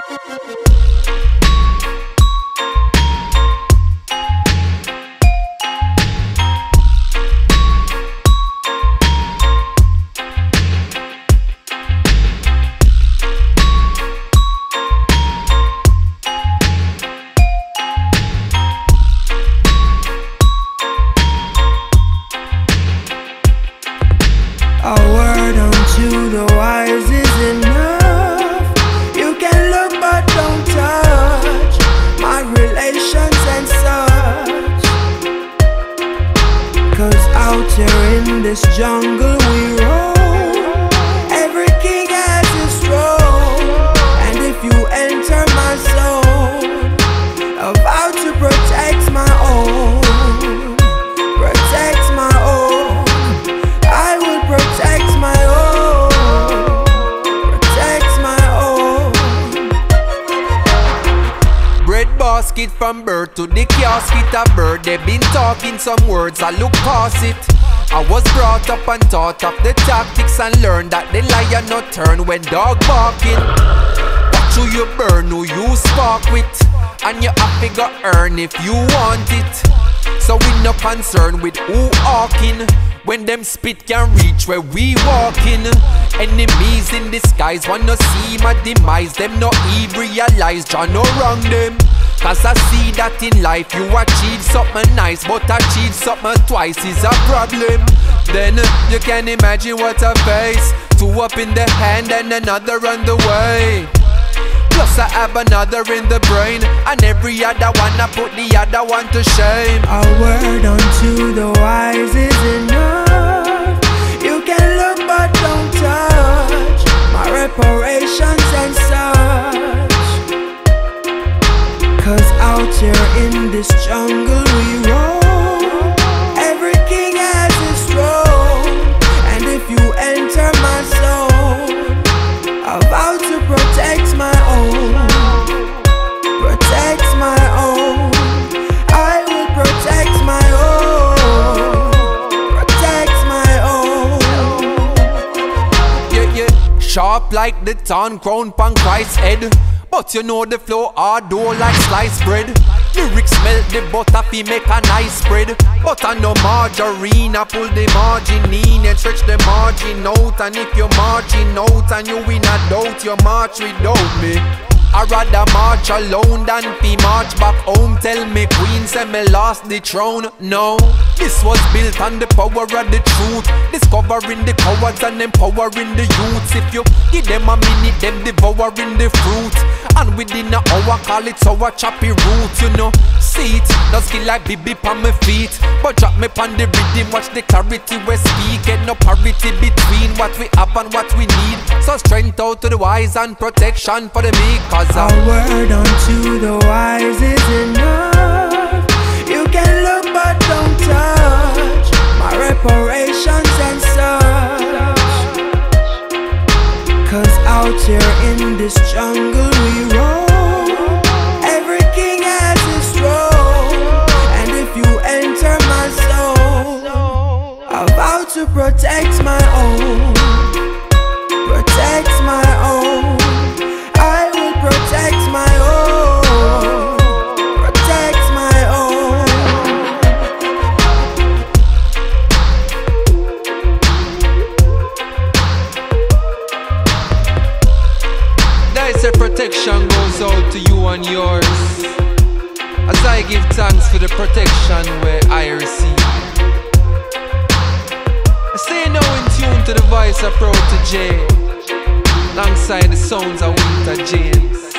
A word unto the wise is enough. You can look but don't touch my relations and such. Cause out here in this jungle we roam. Every king has his throne. And if you enter my zone, I vow to protect my own. Protect my own. I will protect my own. Protect my own. Bread basket from birth to the casket of bird. They been talking some words, I look past it. I was brought up and taught of the tactics and learned that the lion not turn when dog barking. Watch who you burn, who you spark with, and you have to go earn if you want it. So we no concern with who hawking. When them spit can reach where we walking. Enemies in disguise wanna see my demise. Them no even realize Jah no wrong them. Cause I see that in life you achieve something nice, but achieve something twice is a problem. Then you can imagine what I face. Two up in the hand and another on the way. Plus I have another in the brain, and every other one I put the other one to shame. A word unto the wise is enough. You can look but don't touch my reparations and such. Cause out here in this jungle we roam. Every king has his throne. And if you enter my zone, I vow to protect my own. Protect my own. I will protect my own. Protect my own. Yeah, yeah. Sharp like the thorn crown pon Christ's head. But you know the flow hard though like sliced bread. Lyrics melt the butter fi make a nice spread. But I know margarine, I pull the margin in and stretch the margin out. And if you margin out and you win a doubt, you march without me. I'd rather march alone than be march back home. Tell me queen say me lost the throne. No, this was built on the power of the truth. Discovering the cowards and empowering the youths. If you give them a minute, them devouring the fruit. And within an hour call it sour choppy root. You know, see it, does skill like BB on my feet. But drop me on the rhythm, watch the clarity we speak. Get no parity between what we have and what we need. So strength out to the wise and protection for the meek. A word unto the wise is enough. You can look but don't touch my reparations and such. Cause out here in this jungle we roam. Every king has his throne. And if you enter my zone, I vow to protect my own. Protect my own. I will protect my own. Protect my own. There's a protection goes out to you and yours, as I give thanks for the protection where I receive. I stay now in tune to the voice of Protege, alongside the sounds of Winter James.